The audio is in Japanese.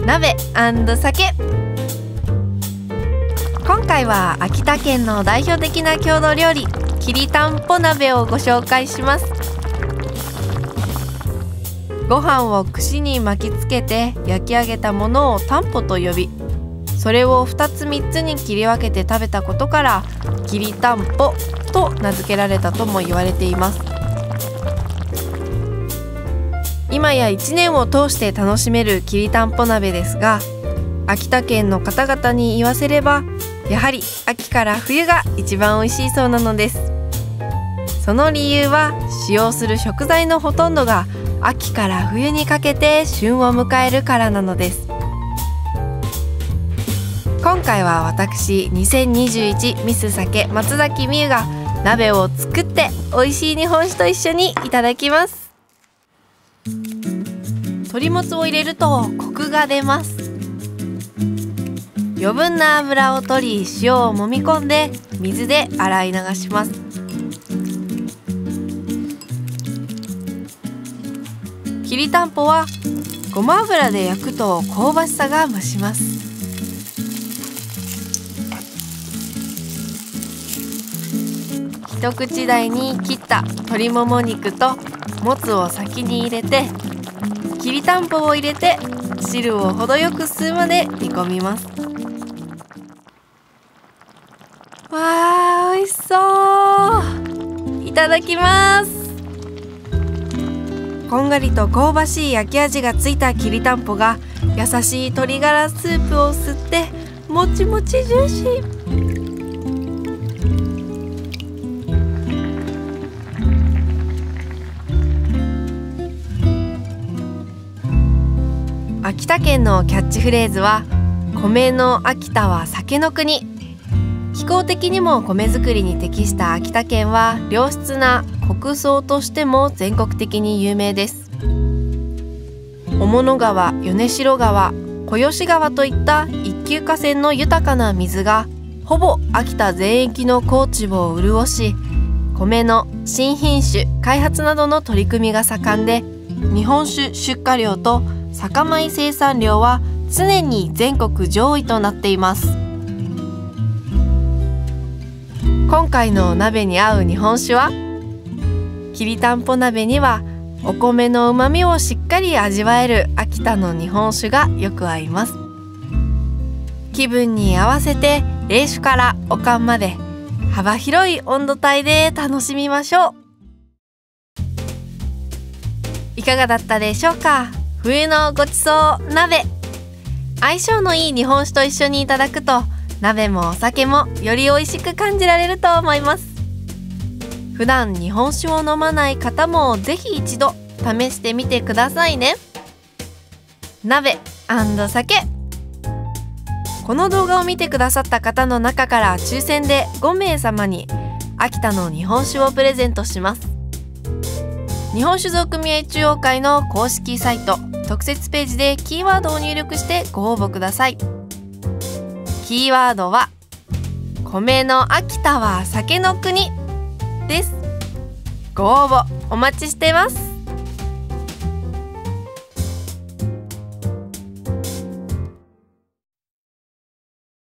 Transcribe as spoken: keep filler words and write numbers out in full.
鍋&酒。今回は秋田県の代表的な郷土料理きりたんぽ鍋をご紹介します。ご飯を串に巻きつけて焼き上げたものをたんぽと呼び、それをふたつみっつに切り分けて食べたことからきりたんぽと名付けられたとも言われています。今やいちねんを通して楽しめるきりたんぽ鍋ですが、秋田県の方々に言わせればやはり秋から冬が一番美味しいそうなのです。その理由は使用する食材のほとんどが秋から冬にかけて旬を迎えるからなのです。今回は私にせんにじゅういちミス酒松崎美優が鍋を作って美味しい日本酒と一緒にいただきます。鶏もつを入れるとコクが出ます。余分な油を取り塩を揉み込んで水で洗い流します。きりたんぽはごま油で焼くと香ばしさが増します。一口大に切った鶏もも肉ともつを先に入れて、きりたんぽを入れて汁を程よく吸うまで煮込みます。わー、美味しそう。いただきます。こんがりと香ばしい焼き味がついたきりたんぽが優しい鶏ガラスープを吸ってもちもちジューシー。秋田県のキャッチフレーズは米の秋田は酒の国。気候的にも米作りに適した秋田県は良質な穀倉としても全国的に有名です。雄物川、米代川、小吉川といった一級河川の豊かな水がほぼ秋田全域の高地を潤し、米の新品種開発などの取り組みが盛んで、日本酒出荷量と酒米生産量は常に全国上位となっています。今回の鍋に合う日本酒は、きりたんぽ鍋にはお米のうまみをしっかり味わえる秋田の日本酒がよく合います。気分に合わせて冷酒からおかんまで幅広い温度帯で楽しみましょう。いかがだったでしょうか。冬のごちそう鍋、相性のいい日本酒と一緒にいただくと鍋もお酒もより美味しく感じられると思います。普段日本酒を飲まない方もぜひ一度試してみてくださいね。鍋&酒。この動画を見てくださった方の中から抽選でごめいさまに秋田の日本酒をプレゼントします。日本酒造組合中央会の公式サイト特設ページでキーワードを入力してご応募ください。キーワードは米の秋田は酒の国です。ご応募お待ちしてます。